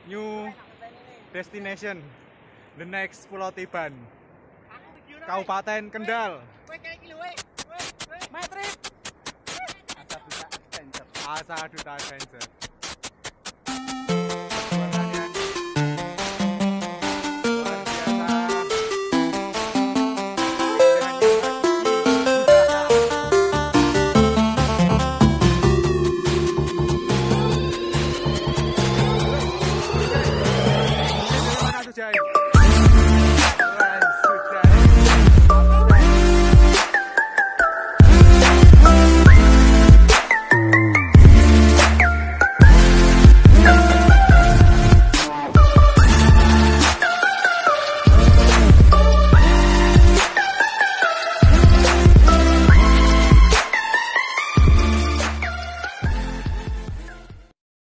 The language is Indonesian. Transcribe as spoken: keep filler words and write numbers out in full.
new destination, the next Pulau Tiban, Kabupaten Kendal. My trip. Asa Duta Adventure.